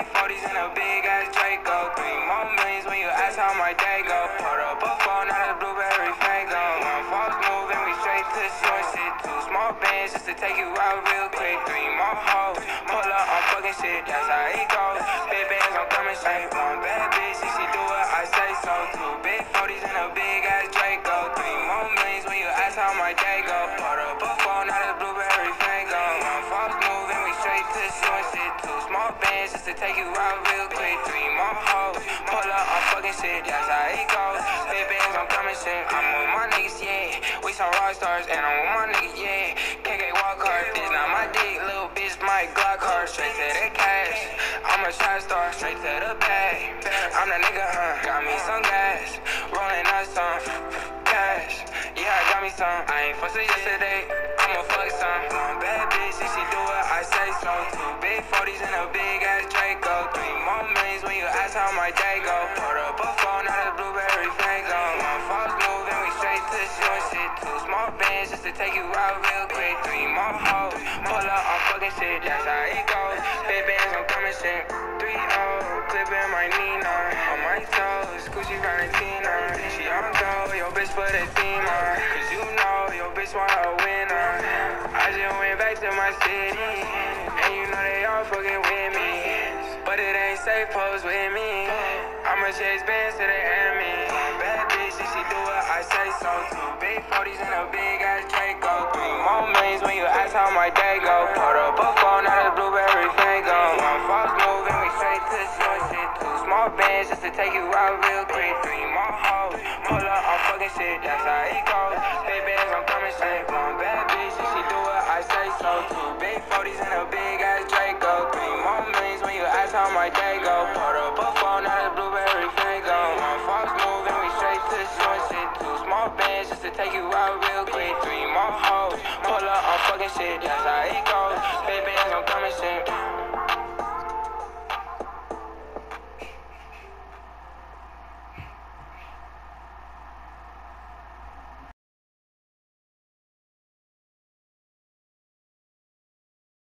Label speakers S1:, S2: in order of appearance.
S1: big 40s and a big ass Draco. 3 more millions when you ask how my day go. Put up a phone, not a blueberry fango. One false move and we straight to short shit. 2 small bands just to take you out real quick. 3 more hoes, pull up on fucking shit, that's how it goes. Big bands, I'm coming straight. One bad bitch, and she do what I say so. 2 big 40s and a big ass Draco. 3 more millions when you ask how my day go. Put up a phone, not a blueberry fango. One false move and we straight to short shit. 2 small bands just to take you out real quick. 3 more hoes, pull up on fucking shit, that's how it goes. Big bands, I'm coming straight. I'm with my niggas, yeah. We some rock stars, and I'm with my niggas, yeah. KK walk hard, this not my dick, little bitch, my Glock hard. Straight to the cash, I'm a shot star, straight to the bag. I'm the nigga, got me some gas, rolling up some cash. Yeah, I got me some, I ain't fussing yesterday, I'ma fuck some. One bad bitch, and she do what I say so. 2 big 40s and a big ass Draco. 3 more millions when you ask how my day go. Put up a phone, not a blueberry fango. One false move and we straight to short shit. 2 small bands just to take you out real quick. 3 more hoes, pull up on fucking shit, that's how it goes. Big bands, I'm coming shit. 3-0, clipping my Nina. On my toes, Gucci Valentina. She on go, your bitch put a theme on. Cause you know your bitch want a winner. I just went back to my city, and you know they all fucking with me. But it ain't safe, pose with me. I'ma chase bands to the enemy. Bad bitch, and she do what I say so. 2 big 40s and a big ass Draco. 3 more millions when you ask how my day go. Put up a phone, not a blueberry fango. One false move and we straight to short shit. 2 small bands just to take you out real quick. 3 more hoes, pull up on fucking shit, that's how it goes. Big bands, I'm coming straight. One bad bitch, and she do what I say so. 2 big 40s and a big ass Draco. 3 more millions when you ask how my day go. Put up a phone, not a blueberry fango. One false move and we straight to short shit. 2 small bands just to take you out real quick. 3 more hoes, pull up on fucking shit, that's how it goes. Big bands, I'm coming straight.